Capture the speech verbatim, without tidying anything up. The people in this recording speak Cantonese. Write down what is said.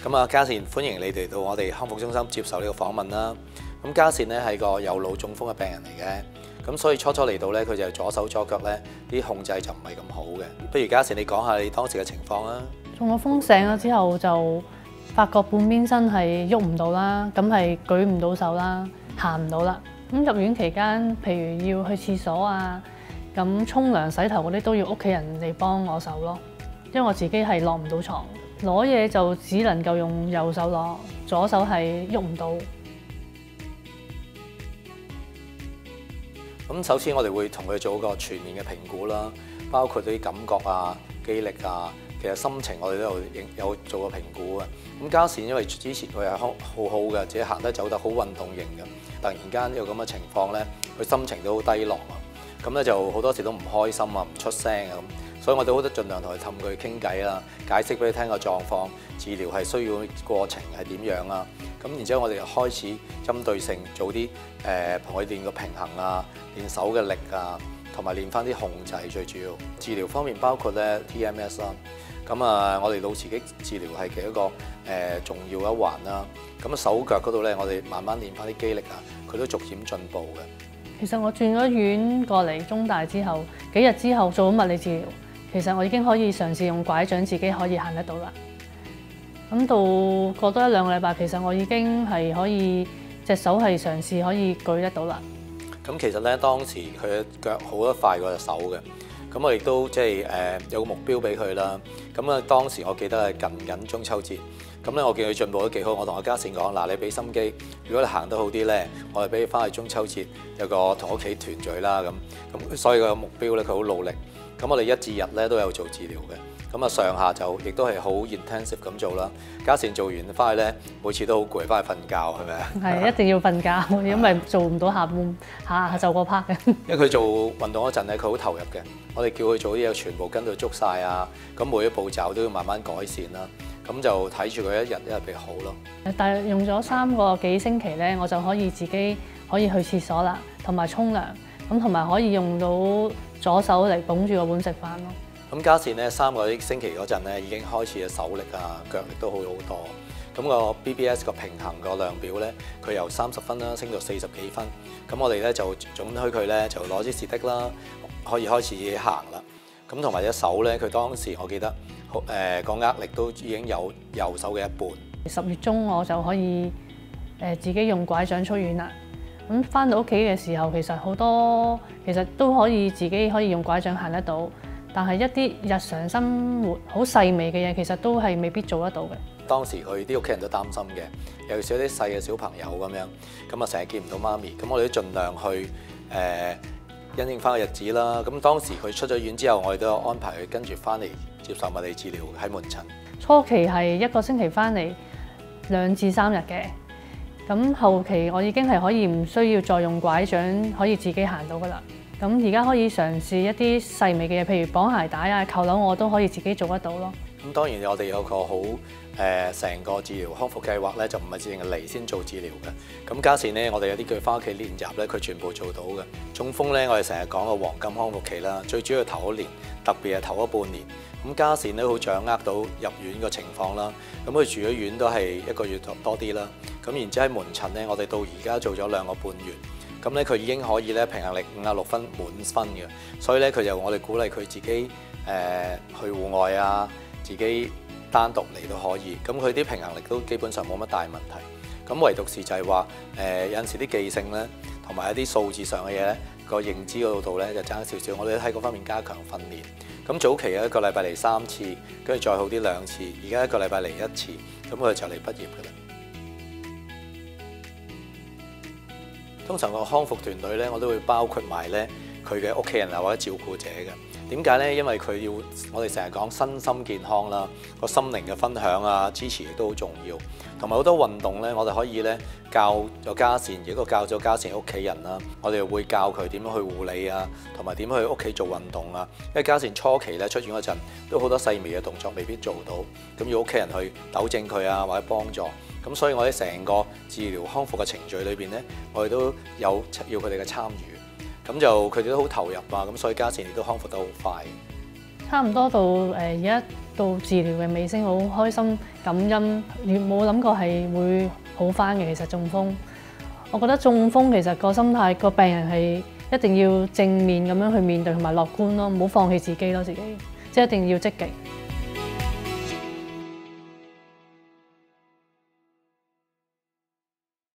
咁啊，嘉善歡迎你哋到我哋康復中心接受呢個訪問啦。咁嘉善咧係個右腦中風嘅病人嚟嘅，咁所以初初嚟到咧，佢就左手左腳咧啲控制就唔係咁好嘅。不如嘉善你講下你當時嘅情況啦。 中咗風醒咗之後就發覺半邊身係喐唔到啦，咁係舉唔到手啦，行唔到啦。咁入院期間，譬如要去廁所啊，咁沖涼、洗頭嗰啲都要屋企人嚟幫我手咯，因為我自己係落唔到床，攞嘢就只能夠用右手攞，左手係喐唔到。 咁首先我哋會同佢做一個全面嘅評估啦，包括啲感覺啊、肌力啊。其實心情我哋都有有做過評估嘅。咁嘉善因為之前佢係好好嘅，自己行得走得好運動型嘅，突然間有咁嘅情況咧，佢心情都好低落啊。咁咧就好多時都唔開心啊，唔出聲啊咁。所以我哋好多盡量同佢氹佢傾偈啦，解釋俾佢聽個狀況，治療係需要過程係點樣啊。咁然之後我哋又開始針對性做啲誒同佢練個平衡啊，練手嘅力啊，同埋練翻啲控制。最主要治療方面包括咧 T M S 啦。咁啊，我哋腦刺激治療係其中一個誒、呃、重要一環啦。咁手腳嗰度咧，我哋慢慢練翻啲肌力啊，佢都逐漸進步嘅。 其實我轉咗院過嚟中大之後，幾日之後做咗物理治療，其實我已經可以嘗試用拐杖自己可以行得到啦。咁到過多一兩個禮拜，其實我已經係可以隻手係嘗試可以舉得到啦。 咁其實咧，當時佢嘅腳好得快過隻手嘅。咁我亦都即係誒有個目標俾佢啦。咁啊當時我記得係近緊中秋節，咁咧我見佢進步得幾好，我同阿嘉善講：嗱，你俾心機，如果你行得好啲咧，我哋俾你翻去中秋節有個同屋企團聚啦。咁咁所以個目標咧，佢好努力。咁我哋一至日咧都有做治療嘅。咁啊上下就亦都係好 intensive 咁做啦。嘉善做完翻去咧，每次都好攰，翻去瞓覺係咪啊？ 係一定要瞓覺，因為做唔到下半下下晝嗰 part 嘅。 因為佢做運動嗰陣咧，佢好投入嘅。我哋叫佢做啲嘢，全部跟到捉晒啊！咁每一步驟都要慢慢改善啦。咁就睇住佢一日一日比較好咯。 但係用咗三個幾星期咧，我就可以自己可以去廁所啦，同埋沖涼，咁同埋可以用到左手嚟捧住個碗食飯咯。咁嘉善咧三個星期嗰陣咧，已經開始嘅手力啊、腳力都好好多。咁個 B B S 個平衡個量表咧，佢由三十分啦升到四十幾分。咁我哋咧就總許佢咧就攞支士的啦，可以開始自己行啦。咁同埋隻手咧，佢當時我記得誒個握力都已經有右手嘅一半。十月中我就可以誒自己用拐杖出院啦。咁翻到屋企嘅時候，其實好多其實都可以自己可以用拐杖行得到，但係一啲日常生活好細微嘅嘢，其實都係未必做得到嘅。當時佢啲屋企人都擔心嘅，尤其是啲細嘅小朋友咁樣，咁啊成日見唔到媽咪，咁我哋都盡量去誒、呃、因應翻個日子啦。咁當時佢出咗院之後，我哋都有安排佢跟住翻嚟接受物理治療喺門診。初期係一個星期翻嚟兩至三日嘅，咁後期我已經係可以唔需要再用拐杖，可以自己行到噶啦。咁而家可以嘗試一啲細微嘅嘢，譬如綁鞋帶啊、扣鈕，我都可以自己做得到咯。咁當然我哋有個好誒成個治療康復計劃咧，就唔係淨係嚟先做治療嘅。咁嘉善咧，我哋有啲叫翻屋企練習咧，佢全部做到嘅。中風咧，我哋成日講個黃金康復期啦，最主要係頭一年，特別係頭嗰半年。咁嘉善咧好掌握到入院嘅情況啦。咁佢住咗院都係一個月多啲啦。咁然之後喺門診咧，我哋到而家做咗兩個半月。咁咧佢已經可以咧平衡力五十六分滿分嘅，所以咧佢就我哋鼓勵佢自己誒、呃、去戶外啊，自己單獨嚟都可以。咁佢啲平衡力都基本上冇乜大問題。咁唯獨是就係話誒有陣時啲記性咧，同埋一啲數字上嘅嘢咧，個認知嗰度咧就爭少少。我哋都喺嗰方面加強訓練。咁早期一個禮拜嚟三次，跟住再好啲兩次，而家一個禮拜嚟一次，咁佢就嚟畢業㗎啦。通常個康復團隊咧，我都會包括埋咧佢嘅屋企人啊或者照顧者嘅。點解咧？因為佢要我哋成日講身心健康啦，個心靈嘅分享啊、支持亦都好重要。同埋好多運動咧，我哋可以咧教咗嘉善，如果教咗嘉善屋企人啦，我哋會教佢點樣去護理啊，同埋點去屋企做運動啊。因為嘉善初期咧出院嗰陣，都好多細微嘅動作未必做到，咁要屋企人去糾正佢啊，或者幫助。咁所以我哋成個治療康復嘅程序裏邊咧，我哋都有要佢哋嘅參與，咁就佢哋都好投入啊，咁所以嘉善亦都康復得好快。 差唔多到誒而家到治療嘅尾聲，好開心感恩，冇諗過係會好返嘅。其實中風，我覺得中風其實個心態，個病人係一定要正面咁樣去面對同埋樂觀咯，唔好放棄自己咯，自己即係一定要積極。